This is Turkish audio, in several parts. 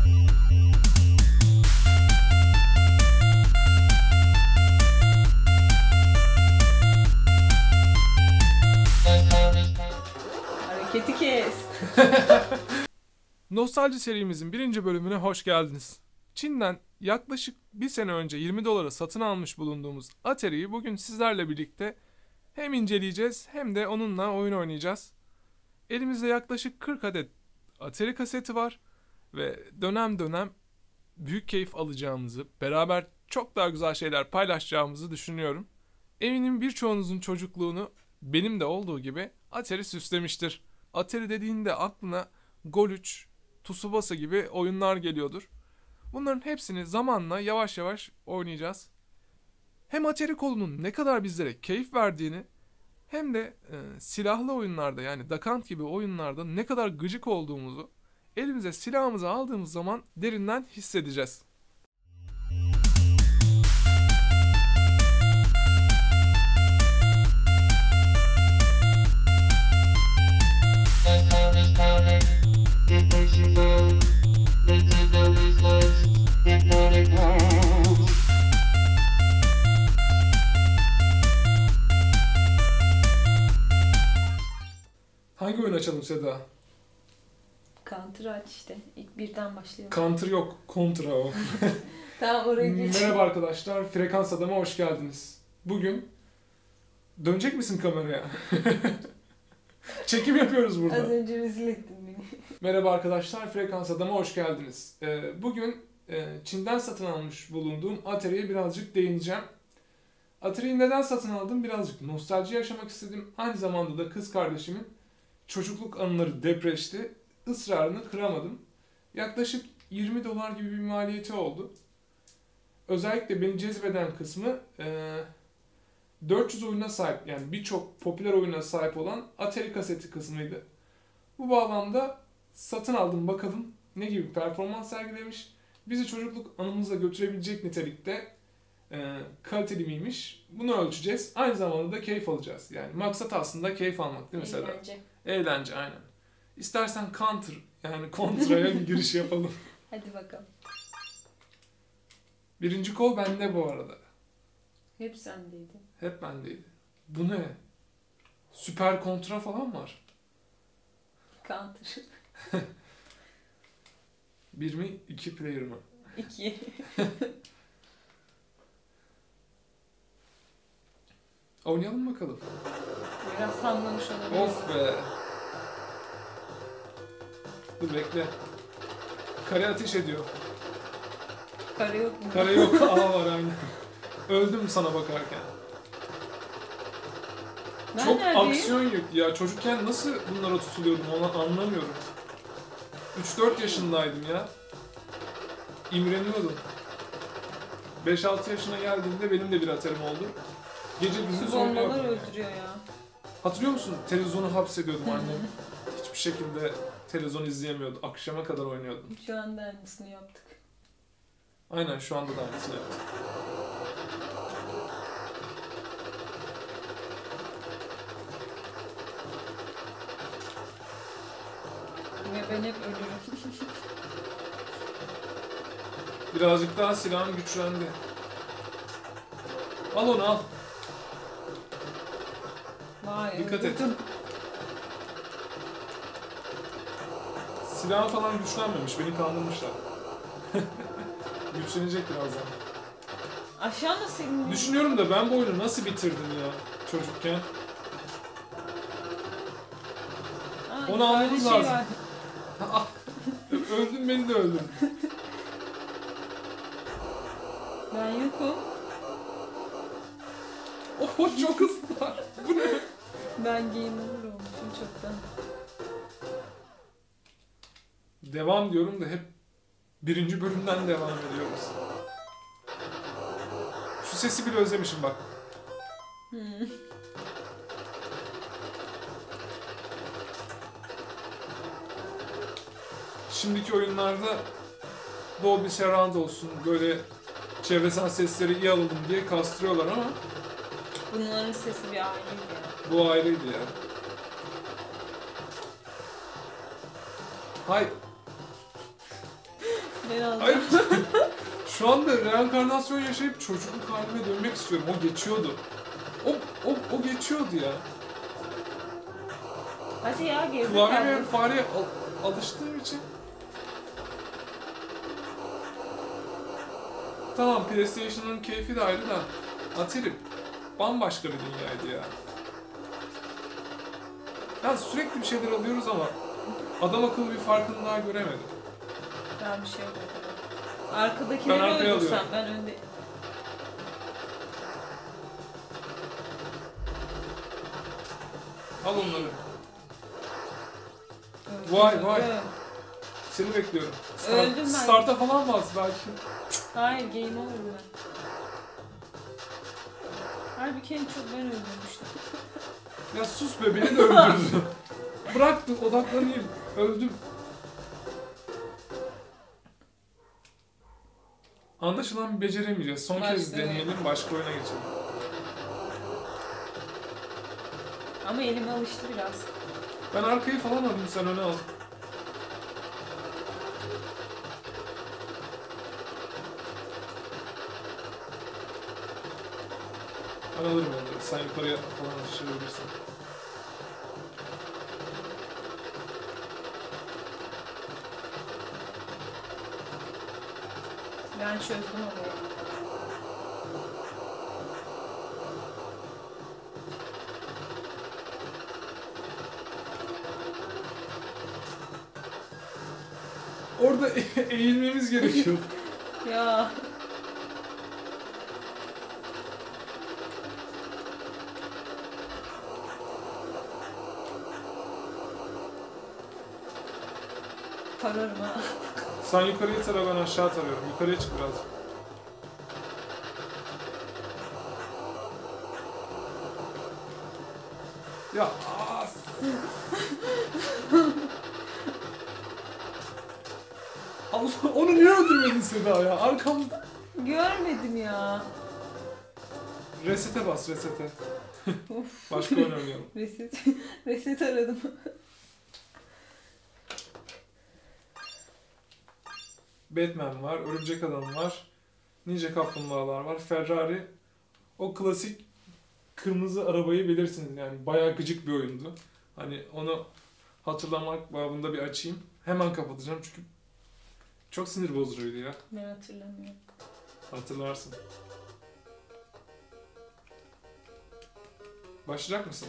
Hareketi kes. Nostalji serimizin birinci bölümüne hoş geldiniz. Çin'den yaklaşık bir sene önce 20 dolara satın almış bulunduğumuz Atari'yi bugün sizlerle birlikte hem inceleyeceğiz hem de onunla oyun oynayacağız. Elimizde yaklaşık 40 adet Atari kaseti var ve dönem dönem büyük keyif alacağımızı, beraber çok daha güzel şeyler paylaşacağımızı düşünüyorum. Eminim birçoğunuzun çocukluğunu benim de olduğu gibi Atari süslemiştir. Atari dediğinde aklına Gol 3, Tsubasa gibi oyunlar geliyordur. Bunların hepsini zamanla yavaş yavaş oynayacağız. Hem Atari kolunun ne kadar bizlere keyif verdiğini hem de silahlı oyunlarda yani Dakant gibi oyunlarda ne kadar gıcık olduğumuzu elimize silahımızı aldığımız zaman derinden hissedeceğiz. Hangi oyun açalım Seda? Counter aç işte. İlk birden başlayalım. Counter yok, Contra o. Tamam oraya geç. Merhaba arkadaşlar, Frekans Adam'a hoş geldiniz. Bugün dönecek misin kameraya? Çekim yapıyoruz burada. Az önce rezil ettin beni. Merhaba arkadaşlar, Frekans Adam'a hoş geldiniz. Bugün Çin'den satın almış bulunduğum Atari'ye birazcık değineceğim. Atari'yi neden satın aldım? Birazcık nostalji yaşamak istedim. Aynı zamanda da kız kardeşimin çocukluk anıları depreşti. Israrını kıramadım. Yaklaşık 20 dolar gibi bir maliyeti oldu. Özellikle beni cezbeden kısmı 400 oyuna sahip, yani birçok popüler oyuna sahip olan Atari kaseti kısmıydı. Bu bağlamda satın aldım, bakalım ne gibi performans sergilemiş. Bizi çocukluk anımıza götürebilecek nitelikte kaliteli miymiş? Bunu ölçeceğiz. Aynı zamanda da keyif alacağız. Yani maksat aslında keyif almak değil mi Seda? Eğlence. Eğlence aynen. İstersen Counter yani Contra'ya bir giriş yapalım. Hadi bakalım. Birinci kol bende bu arada. Hep sendeydi. Hep bendeydi. Bu ne? Süper Contra falan var. Counter. 1 mi 2 player mı? 2. Oynayalım bakalım. Biraz hamlamış olabilir. Of be. Dur bekle. Kare ateş ediyor. Kare yok mu? Kare yok. A var aynı. Öldüm sana bakarken. Ben Çok neredeyim? aksiyon yüklü ya. Çocukken nasıl bunlara tutuluyordum onu anlamıyorum. 3-4 yaşındaydım ya. İmreniyordum. 5-6 yaşına geldiğimde benim de bir Atari'm oldu. Gece gündüz Bombalar oynuyordum. öldürüyor ya. Hatırlıyor musun? Televizyonu hapsediyordum annem. Hiçbir şekilde televizyon izleyemiyordu. Akşama kadar oynuyordum. Şu anda aynısını yaptık. Aynen şu anda da aynısını yaptım. Ve ben hep ölürüm. Birazcık daha silahım güçlendi. Al onu al. Vay, Dikkat et. öldürdüm. Silahım falan güçlenmemiş. Beni kandırmışlar. Güçlenecek birazdan. Aşağı nasıl indin? Düşünüyorum da ben bu oyunu nasıl bitirdim ya çocukken. Aa, Onu almamız yukarıda lazım. var. Öldün beni de öldün. Ben yokum. Oh çok hızlılar. Bu ne? Ben gamer olmuşum çoktan. Devam diyorum da hep birinci bölümden devam ediyoruz. Şu sesi bile özlemişim bak. Şimdiki oyunlarda Dolby Surround olsun, böyle çevresel sesleri iyi alalım diye kastırıyorlar ama Bunların sesi bir ayrıydı ya. bu ayrıydı ya. Hay Ben alacağım. Hayır. Şu anda reenkarnasyon yaşayıp çocukluk halime dönmek istiyorum. O geçiyordu. O geçiyordu ya. Hadi ya geride Klavyeye ve kaldı. fareye alıştığım için. Tamam, PlayStation'ın keyfi de ayrı da Atari bambaşka bir dünyaydı ya. Ya sürekli bir şeyler alıyoruz ama adam akıllı bir farkını daha göremedim. Ben bir şey yok. Ben Arkadakileri arkaya öldürsem alıyorum. ben önde. Al onları. Öldüm, Vay, vay. öldüm. Seni bekliyorum. Öldüm ben. Start'a falan bas belki. Hayır game over ben. Halbuki en çok ben öldürmüştüm. Ya sus be, beni de öldürdün. Bıraktım, odaklanayım. Öldüm. Anlaşılan beceremeyeceğiz. Son kez Başlayalım. deneyelim, başka oyuna geçelim. Ama elime alıştı biraz. Ben arkayı falan alayım, sen öne al. Ben alırım onları. Sen yukarıya falan taşıyabilirsin. Ben çözdüm orayı. Orada eğilmemiz gerekiyor. Ya. Tararım ha. Sen yukarıyı tara, ben aşağı tarıyorum. Yukarıya çık biraz. Ya Allah, onu niye öldürmedin Seda ya? Arkamda. Görmedim ya. Resete bas, resete. Of. Başka oyun oynayalım. Reset aradım. Batman var, Örümcek Adam var, Ninja Kaplumbağalar var, Ferrari. O klasik kırmızı arabayı bilirsiniz, yani bayağı gıcık bir oyundu. Hani onu hatırlamak babında bir açayım. Hemen kapatacağım çünkü çok sinir bozucuydu ya. Ben hatırlamıyorum. Hatırlarsın. Başlayacak mısın?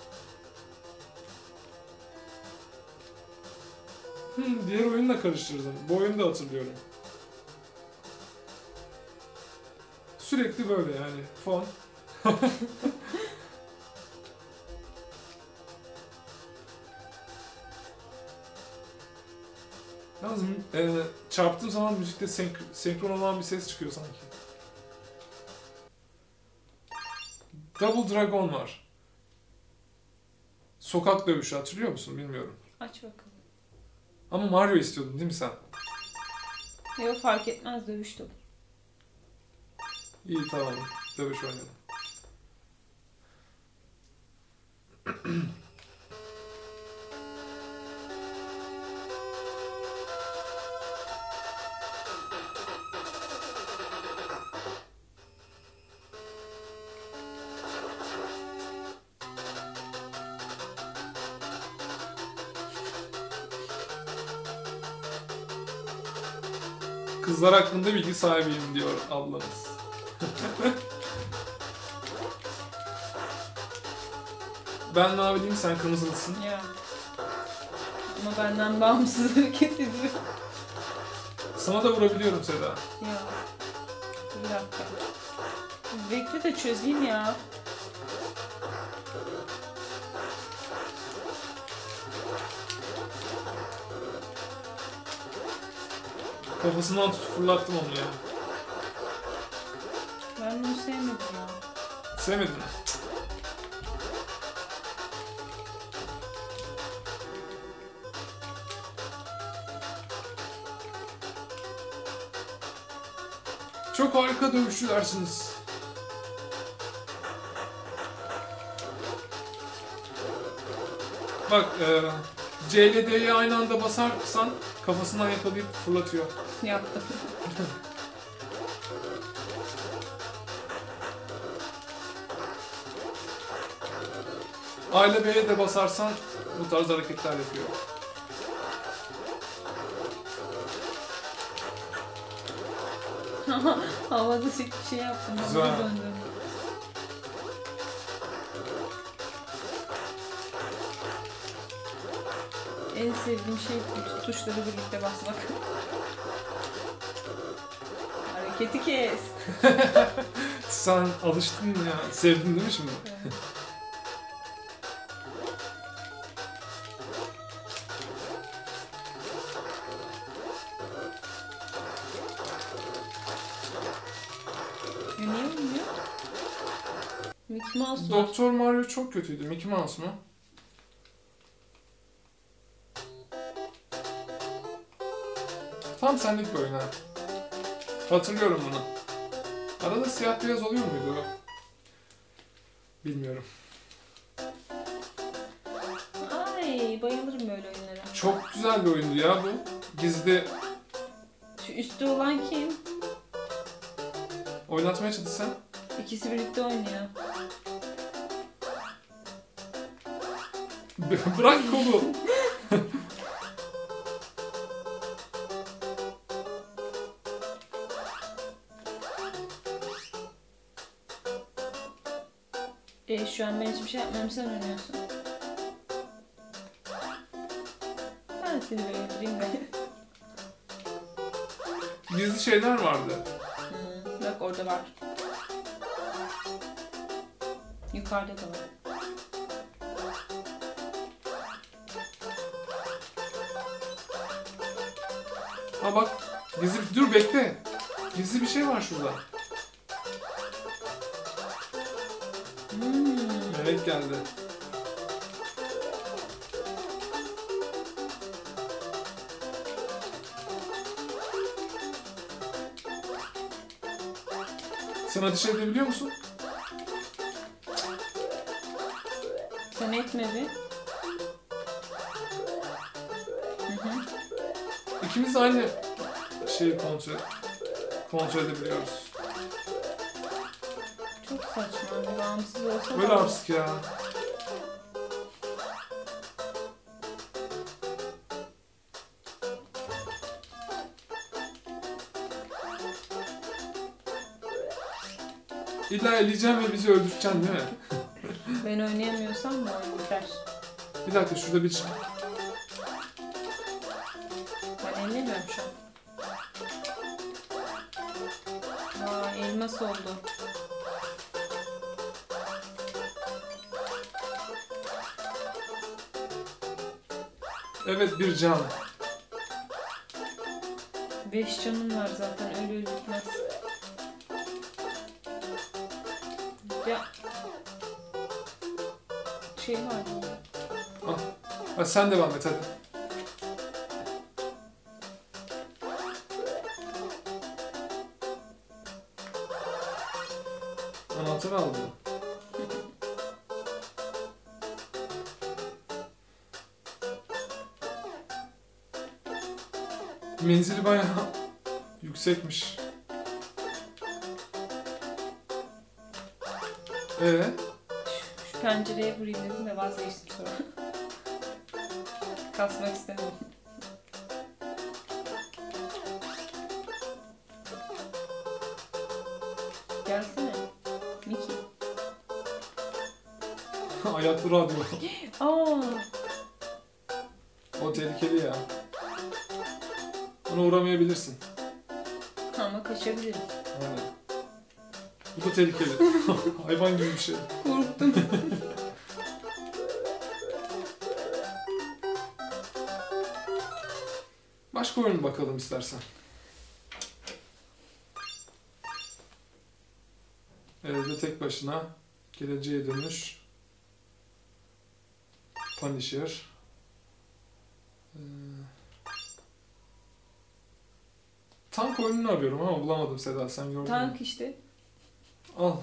Diğer oyunla karıştırdım. Bu oyunu da hatırlıyorum. Sürekli böyle yani. Fon. Yalnız çarptığım zaman müzikte senkron olan bir ses çıkıyor sanki. Double Dragon var. Sokak dövüşü hatırlıyor musun bilmiyorum. Aç bakalım. Ama Mario istiyordun değil mi sen? Yok fark etmez dövüştüm. İyi tamam. Dövüş oynayalım. Kızlar hakkında bilgi sahibiyim diyor ablanız. Ben maviliyim, sen kırmızılısın. Ya. Ama benden bağımsız hareket ediyor. Sana da vurabiliyorum Seda. Ya. Bir dakika. Bekle de çözeyim ya. Kafasından tutup fırlattım onu ya. Ben bunu sevmedim ya. Sevmedin mi? Çok harika dövüşçülersiniz. Bak, CLD'ye aynı anda basarsan kafasından yakalayıp fırlatıyor. Yaptım. A ile B'ye de basarsan bu tarz hareketler yapıyor. Havada şey yaptım. Güzel. Havada döndüm. En sevdiğim şey bütün tuşları birlikte basmak. Hareketi kes. Sen alıştın ya. Sevdin değil mi şimdi? Evet. Ya niye olmuyor? Mickey Mouse var. Doktor Mario çok kötüydü. Mickey Mouse mu? Tam senlik bir oyun ha. Hatırlıyorum bunu. Arada siyah beyaz oluyor muydu o? Bilmiyorum. Ay bayılırım böyle oyunlara. Çok güzel bir oyundu ya bu. Gizli Şu üstte olan kim? oynatmaya çalışsan. İkisi birlikte oynuyor. Bırak kolu. Şu an ben hiçbir şey yapmıyorum, sen oynuyorsun. Ben seni beğendireyim be. Gizli şeyler vardı. Bak orada var. Yukarıda da var. Ha bak. Dur bekle. Gizli bir şey var şurada. Melek geldi. Sen ateş edebiliyor musun? Sen etme bir. İkimiz de aynı şeyi kontrol edebiliyoruz. Çok saçma. Bir bağımsız olsa Böyle artık ya. İlla eleyeceğim ve bizi öldüreceksin değil mi? Ben oynayamıyorsam bu oyun biter. Bir dakika şurada bir... Ben ellemiyorum şu an. Aa, elmas oldu. Evet bir can. 5 canım var zaten, öyle öldürmez. Ya. Şey var burada. Al. Hadi sen devam et hadi. Anahtarı aldı. Menzili bayağı yüksekmiş. Şu pencereye vurayım dedim de vazgeçtim sonra. Kasmak istemedim. Gelsene. Mickey. Ayaklı radyo. Aa, O tehlikeli ya. Ona uğramayabilirsin. ama kaçabilirim. Aynen. Bu da tehlikeli. Hayvan gibi bir şey. Korktum. Başka oyun bakalım istersen. Evde tek başına. Geleceğe dönüş. Punisher. Tank oyununu arıyorum ama bulamadım Seda, sen gördün mü? Tank işte. Al.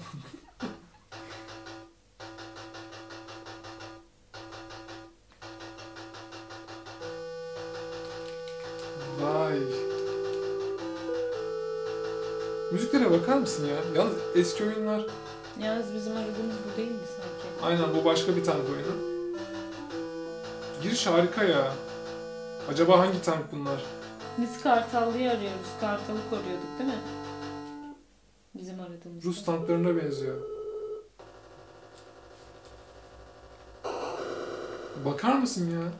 Müziklere bakar mısın ya? Yalnız eski oyunlar... Yalnız bizim aradığımız bu değildi sanki. Aynen, bu başka bir tank oyunu. Giriş harika ya. Acaba hangi tank bunlar? Biz Kartallı'yı arıyoruz. Kartal'ı koruyorduk değil mi? Bizim aradığımız. Rus tanklarına benziyor. Bakar mısın ya?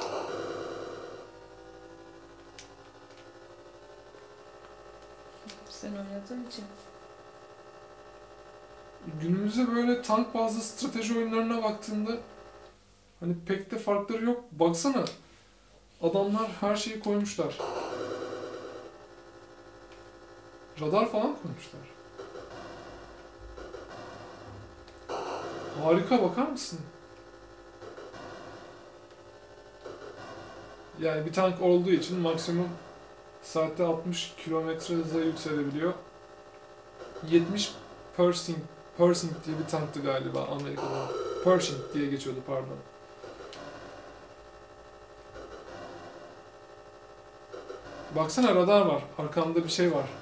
Sen oynadığın için. Günümüzde böyle tank bazlı strateji oyunlarına baktığında hani pek de farkları yok. Baksana. Adamlar her şeyi koymuşlar. Radar falan koymuşlar. Harika, bakar mısın? Yani bir tank olduğu için maksimum saatte 60 kilometre hıza yükselebiliyor. 70 Pershing diye bir tanktı galiba Amerika'da. Pershing diye geçiyordu, pardon. Baksana, radar var. Arkamda bir şey var.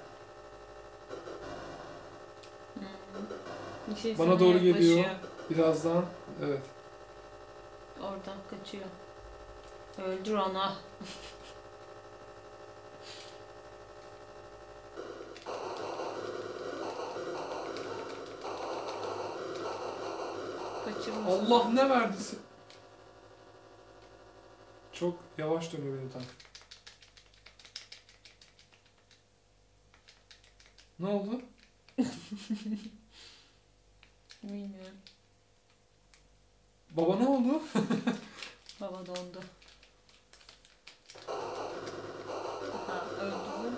Bir şey Bana sana doğru yaklaşıyor. geliyor. Birazdan. Evet. Oradan kaçıyor. Öldür onu. Kaçırmış. Allah, ne verdisi? Çok yavaş dönüyor benim tank. Ne oldu? Bilmiyorum. Baba, ne oldu? Baba dondu. Ha, öldürdüm.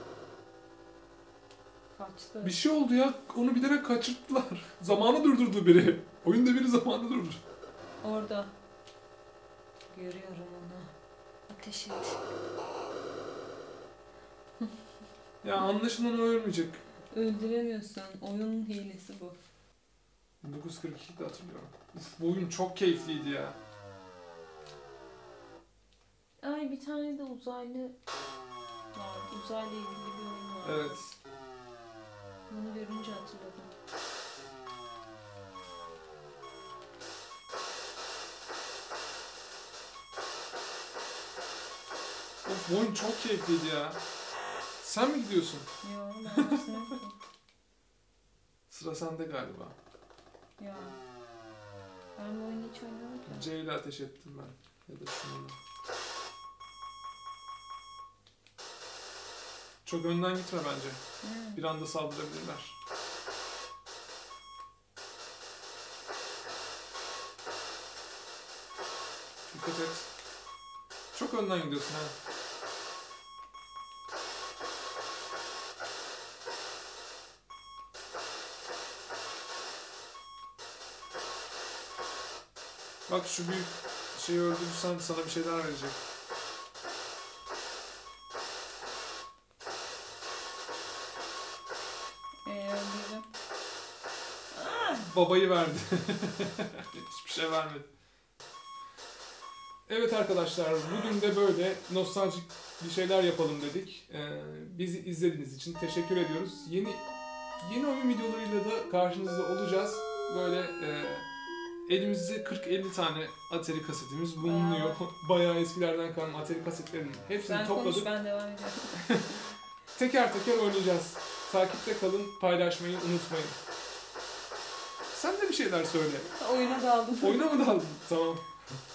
Kaçtı. Bir şey oldu ya. Onu bilerek kaçırttılar. Zamanı durdurdu biri. Oyunda biri zamanı durdur. Orada. Görüyorum onu. Ateş et. Ya anlaşılan o ölmeyecek. Öldüremiyorsun. Oyunun hilesi bu. 1942'de hatırlıyorum. Bu oyun çok keyifliydi ya. Ay, bir tane de uzaylı var. Uzayla ilgili bir oyun var. Evet. Bunu görünce hatırladım. Of, bu oyun çok keyifliydi ya. Sen mi gidiyorsun? Yo, ben aslında ki. Sıra sende galiba. Ya. Ben bu oyunu hiç oynamadım ki. C ile ateş ettim ben. Ya da şunu. Çok önden gitme bence. Hı. Bir anda saldırabilirler. Dikkat et. Çok önden gidiyorsun ha. Bak, şu büyük şeyi öldürürsen sana bir şeyler verecek. Öldürdüm. Babayı verdi. Hiçbir şey vermedi. Evet arkadaşlar, bugün de böyle nostaljik bir şeyler yapalım dedik. Bizi izlediğiniz için teşekkür ediyoruz. Yeni oyun videolarıyla da karşınızda olacağız. Böyle elimizde 40-50 tane Atari kasetimiz bulunuyor. Bayağı eskilerden kalan Atari kasetlerinin hepsini Sen topladık. konuş, ben devam edeceğim. Teker teker oynayacağız. Takipte kalın, paylaşmayı unutmayın. Sen de bir şeyler söyle. Oyuna daldım. Oyuna mı daldın? Tamam.